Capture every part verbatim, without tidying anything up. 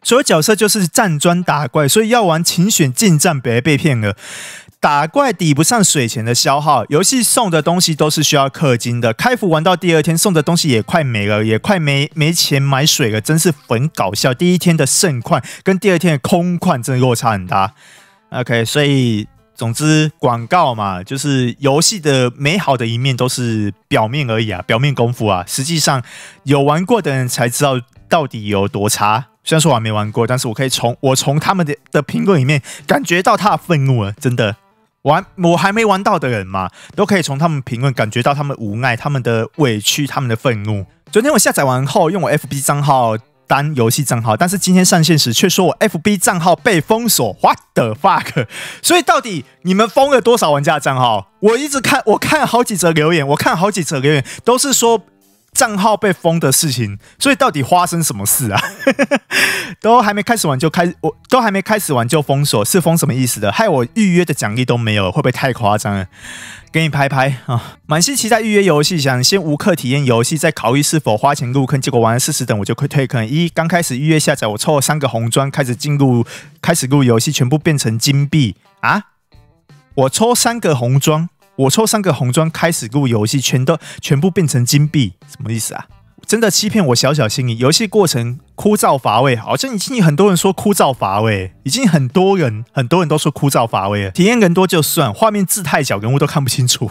所有角色就是站砖打怪，所以要玩请选近战，别被骗了。打怪抵不上水钱的消耗，游戏送的东西都是需要氪金的。开服玩到第二天，送的东西也快没了，也快没没钱买水了，真是很搞笑。第一天的盛况跟第二天的空旷真的落差很大。OK， 所以总之广告嘛，就是游戏的美好的一面都是表面而已啊，表面功夫啊，实际上有玩过的人才知道到底有多差。虽然说我还没玩过，但是我可以从我从他们的的评论里面感觉到他的愤怒了，真的。我还我还没玩到的人嘛，都可以从他们评论感觉到他们无奈、他们的委屈、他们的愤怒。昨天我下载完后，用我 F B 账号当游戏账号，但是今天上线时却说我 F B 账号被封锁 ，What the fuck？ 所以到底你们封了多少玩家的账号？我一直看，我看好几则留言，我看好几则留言都是说账号被封的事情，所以到底发生什么事啊？都还没开始玩就开，我都还没开始玩就封锁，是封什么意思的？害我预约的奖励都没有，会不会太夸张了？给你拍拍啊！满心期待预约游戏，想先无氪体验游戏，再考虑是否花钱入坑，结果玩了四十等我就退坑。一刚开始预约下载，我抽了三个红砖，开始进入，开始入游戏，全部变成金币啊！我抽三个红砖。我抽三个红砖开始入游戏，全都全部变成金币，什么意思啊？真的欺骗我小小心意。游戏过程枯燥乏味，好像已经有很多人说枯燥乏味，已经很多人很多人都说枯燥乏味了。体验人多就算，画面字太小，人物都看不清楚。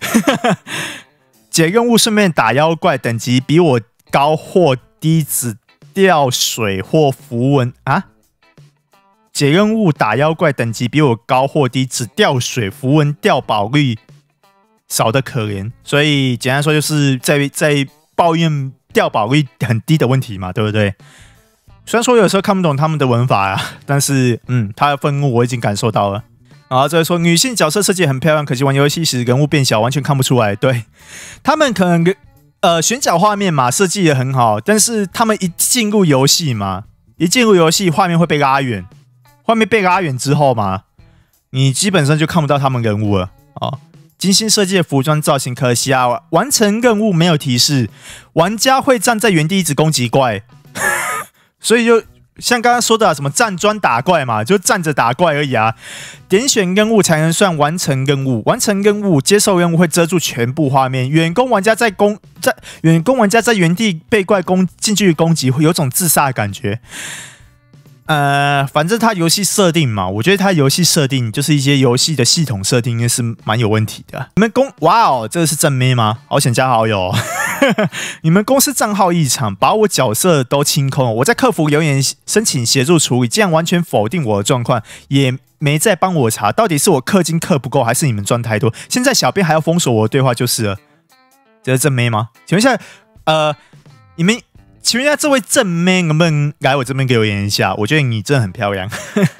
解任务顺便打妖怪，等级比我高或低，只掉水或符文啊？解任务打妖怪，等级比我高或低，只掉水符文掉宝率。少的可怜，所以简单说就是在在抱怨掉宝率很低的问题嘛，对不对？虽然说有时候看不懂他们的文法啊，但是嗯，他的愤怒我已经感受到了。然后再说女性角色设计很漂亮，可惜玩游戏时人物变小，完全看不出来。对，他们可能呃选角画面嘛设计也很好，但是他们一进入游戏嘛，一进入游戏画面会被拉远，画面被拉远之后嘛，你基本上就看不到他们人物了哦。精心设计的服装造型，可惜啊，完成任务没有提示，玩家会站在原地一直攻击怪，所以就像刚刚说的、啊、什么站砖打怪嘛，就站着打怪而已啊。点选任务才能算完成任务，完成任务接受任务会遮住全部画面，远攻玩家在攻在远攻玩家在原地被怪攻近距离攻击，会有种自杀的感觉。呃，反正它游戏设定嘛，我觉得它游戏设定就是一些游戏的系统设定应该是蛮有问题的。你们公哇哦，这个是正妹吗？好想加好友、哦。你们公司账号异常，把我角色都清空，我在客服留言申请协助处理，这样完全否定我的状况，也没再帮我查，到底是我氪金氪不够，还是你们赚太多？现在小编还要封锁我的对话就是了。这是正妹吗？请问一下，呃，你们？请问一下，这位正妹能不能来我这边留言一下？我觉得你真的很漂亮。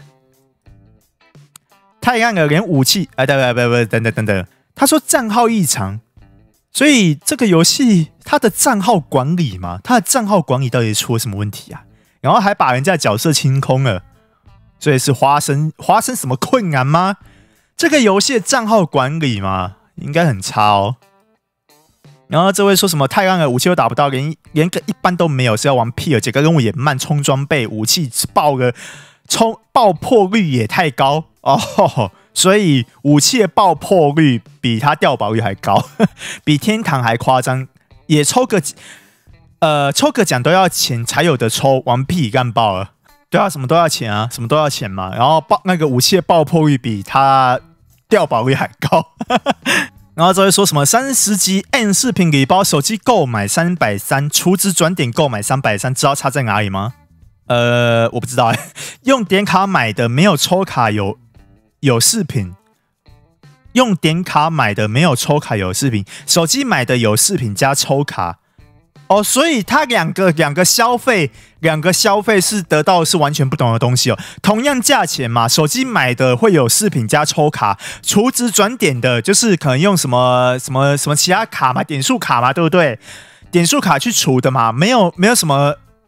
太暗了，连武器……哎，等等等等等等等等，他说账号异常，所以这个游戏它的账号管理嘛，它的账号管理到底出了什么问题啊？然后还把人家的角色清空了，所以是发生发生什么困难吗？这个游戏的账号管理嘛，应该很差哦。然后这位说什么太暗了，武器都打不到，连连个一般都没有，是要玩屁了。这个任务也慢，冲装备，武器爆了，冲爆破率也太高哦，所以武器的爆破率比他掉宝率还高，比天堂还夸张。也抽个呃抽个奖都要钱才有的抽，玩屁干爆了。对啊，什么都要钱啊，什么都要钱嘛。然后爆那个武器的爆破率比他掉宝率还高。然后这会说什么三十级 N 视频礼包，手机购买三百三，储值转点购买三百三，知道差在哪里吗？呃，我不知道哎。用点卡买的没有抽卡有有视频，用点卡买的没有抽卡有视频，手机买的有视频加抽卡。哦，所以它两个两个消费，两个消费是得到的是完全不同的东西哦。同样价钱嘛，手机买的会有饰品加抽卡，储值转点的就是可能用什么什么什么其他卡嘛，点数卡嘛，对不对？点数卡去储的嘛，没有没有什么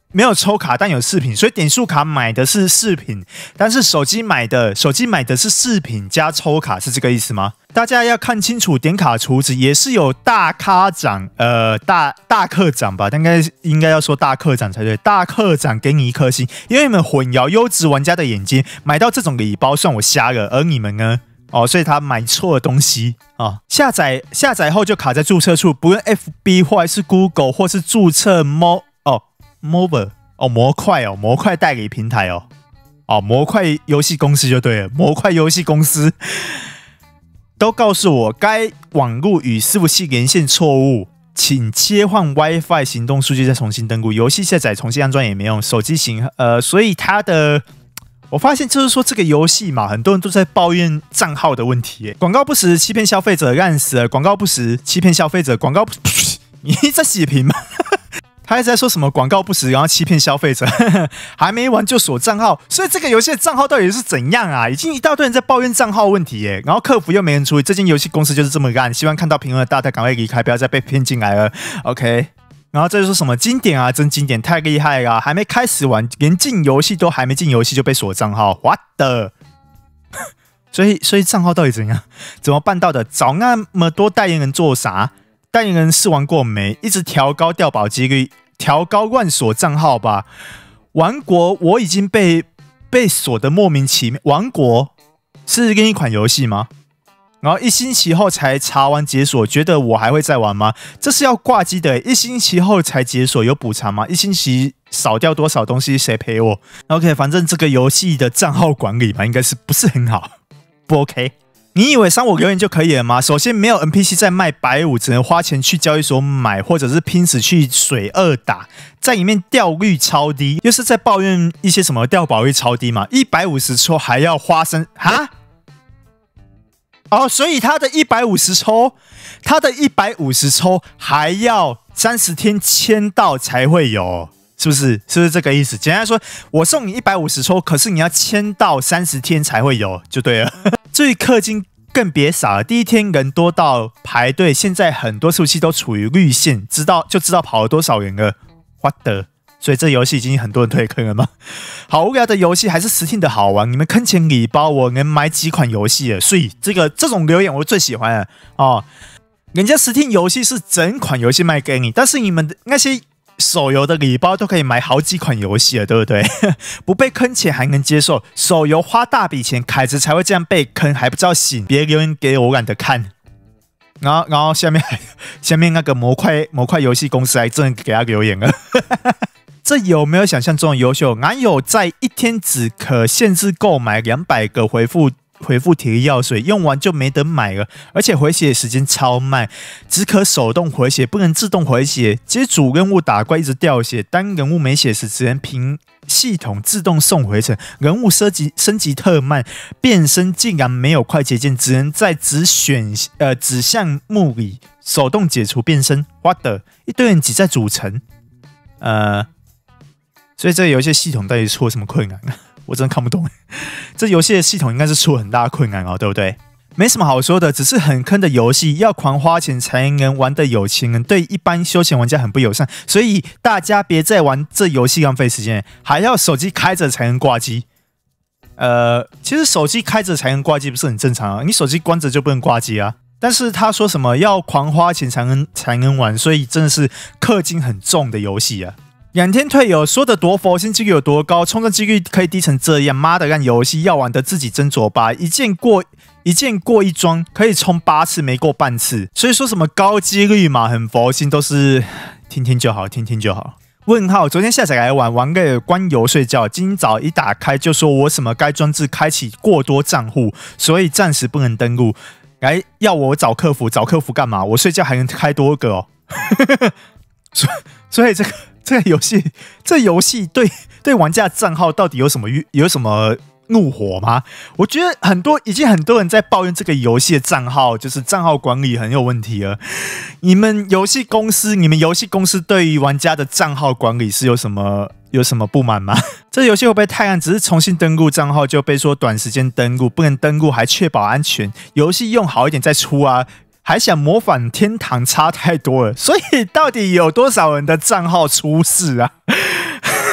没有抽卡，但有饰品，所以点数卡买的是饰品，但是手机买的手机买的是饰品加抽卡，是这个意思吗？大家要看清楚，点卡储值也是有大咖长，呃，大大课长吧，应该应该要说大课长才对，大课长给你一颗星，因为你们混淆优质玩家的眼睛，买到这种礼包算我瞎了，而你们呢？哦，所以他买错了东西啊、哦！下载下载后就卡在注册处，不论 F B 或是 Google 或是注册 Mo 哦 Mobile 哦模块哦模块代理平台哦哦模块游戏公司就对了，模块游戏公司都告诉我该网络与伺服器连线错误，请切换 WiFi 行动数据再重新登录，游戏下载重新安装也没用，手机型呃，所以它的。我发现就是说这个游戏嘛，很多人都在抱怨账号的问题耶，广告不实欺骗消费者，烂死了！广告不实欺骗消费者，广告不实，你在洗屏吗？他还在说什么广告不实，然后欺骗消费者，还没完就锁账号，所以这个游戏的账号到底是怎样啊？已经一大堆人在抱怨账号问题耶，然后客服又没人处理，这间游戏公司就是这么烂。希望看到评论的大家赶快离开，不要再被骗进来了。OK。然后这就说什么经典啊，真经典，太厉害了、啊！还没开始玩，连进游戏都还没进游戏就被锁账号 ，what the？ 所以，所以账号到底怎样？怎么办到的？找那么多代言人做啥？代言人试玩过没？一直调高掉保几率，调高乱锁账号吧。王国我已经被被锁的莫名其妙。王国是另一款游戏吗？然后一星期后才查完解锁，觉得我还会再玩吗？这是要挂机的，一星期后才解锁有补偿吗？一星期少掉多少东西谁赔我 ？OK， 反正这个游戏的账号管理嘛，应该是不是很好，不 OK。你以为删我留言就可以了吗？首先没有 N P C 在卖百五，只能花钱去交易所买，或者是拼死去水二打，在里面掉率超低，又是在抱怨一些什么掉保率超低嘛？一百五十抽还要花生哈？哦，所以他的一百五十抽，他的一百五十抽还要三十天签到才会有，是不是？是不是这个意思？简单说，我送你一百五十抽，可是你要签到三十天才会有，就对了。至于氪金更别傻了，第一天人多到排队，现在很多伺服器都处于绿线，知道就知道跑了多少人了。What the？所以这游戏已经很多人退坑了吗？好无聊的游戏还是 Steam 的好玩？你们坑钱礼包，我能买几款游戏了？所以这个这种留言我最喜欢了哦。人家 Steam 游戏是整款游戏卖给你，但是你们的那些手游的礼包都可以买好几款游戏了，对不对？不被坑钱还能接受，手游花大笔钱，凯子才会这样被坑，还不知道醒？别留言给我，我懒得看。然后，然后下面还下面那个模块模块游戏公司还真的给他留言了。这有没有想象中的优秀？哪有在一天只可限制购买两百个回复回复体力药水，用完就没得买了，而且回血时间超慢，只可手动回血，不能自动回血。接主任务打怪一直掉血，当人物没血时，只能凭系统自动送回城。人物升级升级特慢，变身竟然没有快捷键，只能在只选呃指向目里手动解除变身。What the？ 一堆人挤在主城，呃。所以这个游戏系统到底出了什么困难？我真的看不懂。这游戏的系统应该是出了很大的困难哦，对不对？没什么好说的，只是很坑的游戏，要狂花钱才能玩的有钱人，对一般休闲玩家很不友善。所以大家别再玩这游戏浪费时间，还要手机开着才能挂机。呃，其实手机开着才能挂机不是很正常啊？你手机关着就不能挂机啊？但是他说什么要狂花钱才能才能玩，所以真的是氪金很重的游戏啊。两天退游，说的多佛心几率有多高？充的几率可以低成这样？妈的，让游戏要玩的自己斟酌吧。一键过一键过一桩，可以充八次，没过半次。所以说什么高几率嘛，很佛心，都是听听就好，听听就好。问号，昨天下载来玩，玩个关游睡觉，今早一打开就说我什么该装置开启过多账户，所以暂时不能登录。来要我找客服，找客服干嘛？我睡觉还能开多个哦。所以所以这个。这个游戏，这游戏对对玩家的账号到底有什么有什么怒火吗？我觉得很多已经很多人在抱怨这个游戏的账号，就是账号管理很有问题了。你们游戏公司，你们游戏公司对于玩家的账号管理是有什么有什么不满吗？这游戏会不会太烂？只是重新登录账号就被说短时间登录，不能登录还确保安全。游戏用好一点再出啊！还想模仿天堂差太多了，所以到底有多少人的账号出事啊？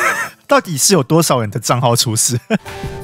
到底是有多少人的账号出事？